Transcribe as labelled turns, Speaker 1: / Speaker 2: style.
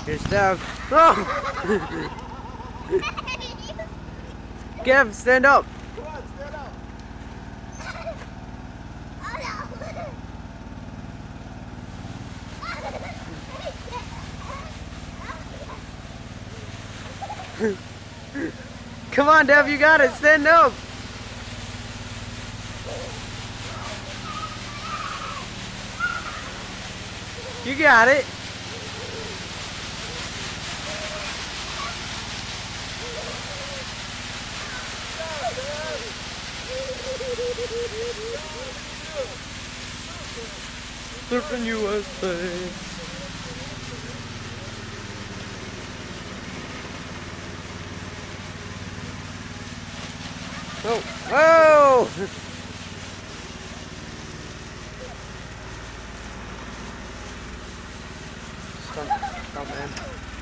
Speaker 1: Here's Dev. Oh! Kev, stand up.
Speaker 2: Come on, stand up.
Speaker 1: Come on, Dev, you got it. Stand up. You got it. Surfing USA. Oh, whoa! Stop, man.